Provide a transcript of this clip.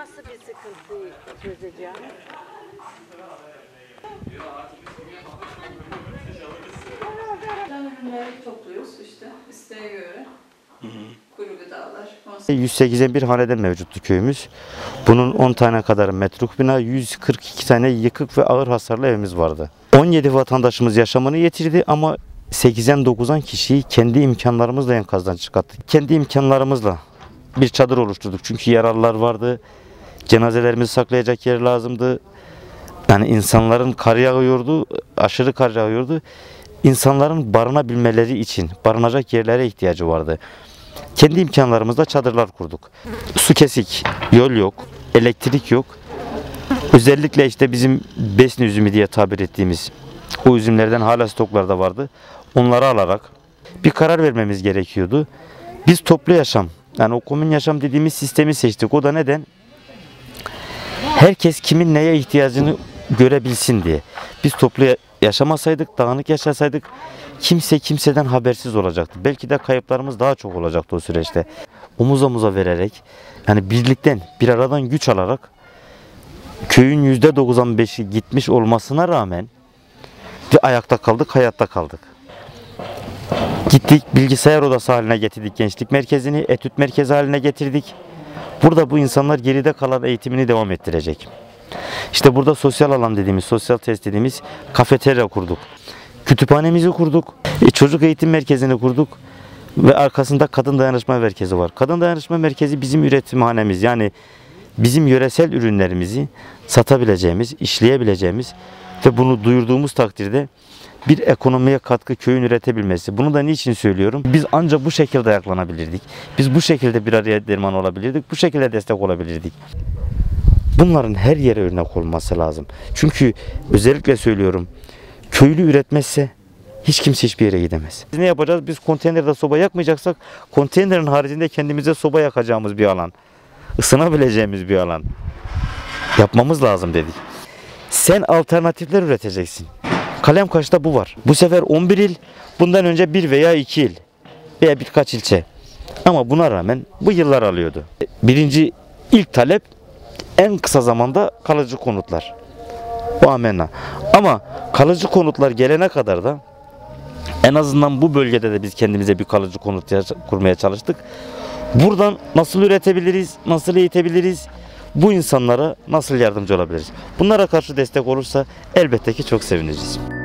nasıl bir sıkıntı çözeceğim? Ürünleri topluyoruz işte isteğe göre. Kuru gıdalar. 181 haneden mevcuttu köyümüz. Bunun 10 tane kadar metruk bina, 142 tane yıkık ve ağır hasarlı evimiz vardı. 17 vatandaşımız yaşamını yitirdi ama 89'an kişiyi kendi imkanlarımızla enkazdan çıkarttık. Kendi imkanlarımızla bir çadır oluşturduk. Çünkü yaralılar vardı. Cenazelerimizi saklayacak yer lazımdı. Yani insanların kar yağıyordu, aşırı kar yağıyordu. İnsanların barınabilmeleri için barınacak yerlere ihtiyacı vardı. Kendi imkanlarımızla çadırlar kurduk. Su kesik, yol yok, elektrik yok. Özellikle işte bizim besni üzümü diye tabir ettiğimiz o üzümlerden hala stoklarda vardı. Onları alarak bir karar vermemiz gerekiyordu. Biz toplu yaşam, yani o komün yaşam dediğimiz sistemi seçtik. O da neden? Herkes kimin neye ihtiyacını görebilsin diye. Biz toplu yaşamasaydık, dağınık yaşasaydık kimse kimseden habersiz olacaktı. Belki de kayıplarımız daha çok olacaktı o süreçte. Omuz omuza vererek, yani birlikten, bir aradan güç alarak köyün %95'i gitmiş olmasına rağmen bir ayakta kaldık, hayatta kaldık. Gittik, bilgisayar odası haline getirdik gençlik merkezini, etüt merkezi haline getirdik. Burada bu insanlar geride kalan eğitimini devam ettirecek. İşte burada sosyal alan dediğimiz, sosyal tesis dediğimiz kafeterya kurduk. Kütüphanemizi kurduk. Çocuk eğitim merkezini kurduk. Ve arkasında kadın dayanışma merkezi var. Kadın dayanışma merkezi bizim üretimhanemiz. Yani bizim yöresel ürünlerimizi satabileceğimiz, işleyebileceğimiz ve bunu duyurduğumuz takdirde bir ekonomiye katkı köyün üretebilmesi. Bunu da niçin söylüyorum? Biz ancak bu şekilde ayaklanabilirdik. Biz bu şekilde bir araya derman olabilirdik. Bu şekilde destek olabilirdik. Bunların her yere örnek olması lazım. Çünkü özellikle söylüyorum, köylü üretmezse hiç kimse hiçbir yere gidemez. Biz ne yapacağız? Biz konteynerde soba yakmayacaksak konteynerin haricinde kendimize soba yakacağımız bir alan, ısınabileceğimiz bir alan yapmamız lazım dedik. Sen alternatifler üreteceksin. Kalemkaş'ta bu var. Bu sefer 11 il, bundan önce 1 veya 2 il veya birkaç ilçe. Ama buna rağmen bu yıllar alıyordu. Birinci ilk talep en kısa zamanda kalıcı konutlar. Bu amenna. Ama kalıcı konutlar gelene kadar da en azından bu bölgede de biz kendimize bir kalıcı konut kurmaya çalıştık. Buradan nasıl üretebiliriz, nasıl eğitebiliriz, bu insanlara nasıl yardımcı olabiliriz? Bunlara karşı destek olursa elbette ki çok seviniriz.